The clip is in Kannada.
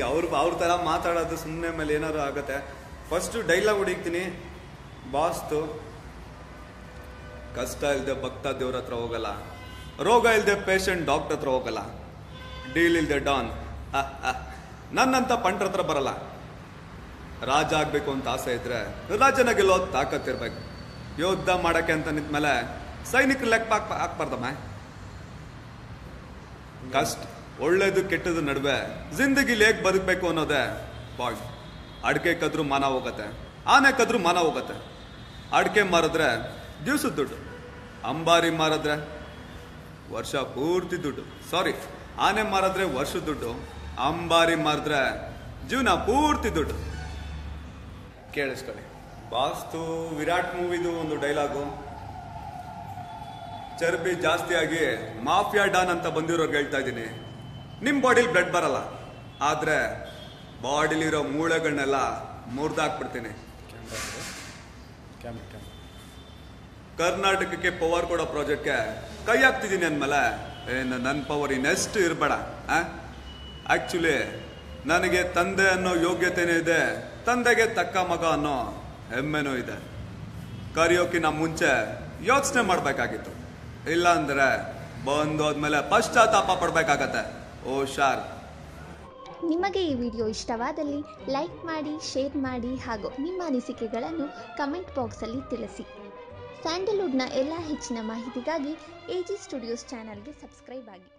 ಅವ್ರ ಥರ ಮಾತಾಡೋದು ಸುಮ್ಮನೆ ಮೇಲೆ ಏನಾದ್ರು ಆಗುತ್ತೆ. ಫಸ್ಟು ಡೈಲಾಗ್ ಹೊಡಿತೀನಿ, ಬಾಸ್ತು ಕಷ್ಟ ಇಲ್ಲದೆ ಭಕ್ತ ದೇವ್ರ ಹತ್ರ ಹೋಗಲ್ಲ, ರೋಗ ಇಲ್ಲದೆ ಪೇಷಂಟ್ ಡಾಕ್ಟರ್ ಹತ್ರ ಹೋಗಲ್ಲ, ಡೀಲ್ ಇಲ್ಲದೆ ಡಾನ್ ನನ್ನಂತ ಪಂಟ್ರ ಹತ್ರ ಬರಲ್ಲ. ರಾಜ ಆಗ್ಬೇಕು ಅಂತ ಆಸೆ ಇದ್ರೆ ರಾಜನ ಗೆಲ್ಲೋ ತಾಕತ್ತಿರ್ಬೇಕು. ಯುದ್ಧ ಮಾಡಕ್ಕೆ ಅಂತ ನಿಂತ್ಮೇಲೆ ಸೈನಿಕರು ಲೆಕ್ಕ ಹಾಕ್ಬಾರ್ದಮ್ಮ. ಕಷ್ಟ ಒಳ್ಳೇದು ಕೆಟ್ಟದ ನಡುವೆ ಜಿಂದಗಿಲಿ ಹೇಗೆ ಬದುಕಬೇಕು ಅನ್ನೋದೇ ಪಾಯಿಂಟ್. ಅಡಿಕೆ ಕದ್ರು ಮಾನ ಹೋಗತ್ತೆ, ಆನೆ ಕದ್ರು ಮಾನ ಹೋಗತ್ತೆ. ಅಡಿಕೆ ಮಾರಿದ್ರೆ ದಿವ್ಸದ ದುಡ್ಡು, ಅಂಬಾರಿ ಮಾರಿದ್ರೆ ವರ್ಷ ಪೂರ್ತಿ ದುಡ್ಡು. ಸಾರಿ, ಆನೆ ಮಾರಿದ್ರೆ ವರ್ಷದ ದುಡ್ಡು, ಅಂಬಾರಿ ಮಾರಿದ್ರೆ ಜೀವನ ಪೂರ್ತಿ ದುಡ್ಡು. ಕೇಳಿಸ್ಕೊಳ್ಳಿ. ಬಾಸ್ತು ವಿರಾಟ್ ಮೂವಿದು ಒಂದು ಡೈಲಾಗು, ಚರ್ಬಿ ಜಾಸ್ತಿ ಆಗಿ ಮಾಫಿಯಾ ಡಾನ್ ಅಂತ ಬಂದಿರೋರ್ಗೆ ಹೇಳ್ತಾ ಇದ್ದೀನಿ, ನಿಮ್ಮ ಬಾಡಿಲಿ ಬ್ಲಡ್ ಬರಲ್ಲ, ಆದರೆ ಬಾಡಿಲಿರೋ ಮೂಳೆಗಳನ್ನೆಲ್ಲ ಮುರಿದಾಕ್ಬಿಡ್ತೀನಿ. ಕರ್ನಾಟಕಕ್ಕೆ ಪವರ್ ಕೊಡೋ ಪ್ರಾಜೆಕ್ಟ್ಗೆ ಕೈ ಹಾಕ್ತಿದ್ದೀನಿ ಅಂದಮೇಲೆ ಏನು ನನ್ನ ಪವರ್ ಇನ್ನೆಷ್ಟು ಇರಬೇಡ. ಆ್ಯಕ್ಚುಲಿ ನನಗೆ ತಂದೆ ಅನ್ನೋ ಯೋಗ್ಯತೆನೂ ಇದೆ, ತಂದೆಗೆ ತಕ್ಕ ಮಗ ಅನ್ನೋ ಹೆಮ್ಮೆನೂ ಇದೆ. ಕರೆಯೋಕ್ಕಿಂತ ಮುಂಚೆ ಯೋಚನೆ ಮಾಡಬೇಕಾಗಿತ್ತು, ಇಲ್ಲ ಅಂದರೆ ಬಂದೋದ್ಮೇಲೆ ಪಶ್ಚಾತ್ತಾಪ ಪಡಬೇಕಾಗತ್ತೆ. ಓ ಶಾರ್. ನಿಮಗೆ ಈ ವಿಡಿಯೋ ಇಷ್ಟವಾದಲ್ಲಿ ಲೈಕ್ ಮಾಡಿ, ಶೇರ್ ಮಾಡಿ ಹಾಗೂ ನಿಮ್ಮ ಅನಿಸಿಕೆಗಳನ್ನು ಕಮೆಂಟ್ ಬಾಕ್ಸಲ್ಲಿ ತಿಳಿಸಿ. ಸ್ಯಾಂಡಲ್ವುಡ್ನ ಎಲ್ಲ ಹೆಚ್ಚಿನ ಮಾಹಿತಿಗಾಗಿ AG ಸ್ಟುಡಿಯೋಸ್ ಚಾನಲ್ಗೆ ಸಬ್ಸ್ಕ್ರೈಬ್ ಆಗಿ.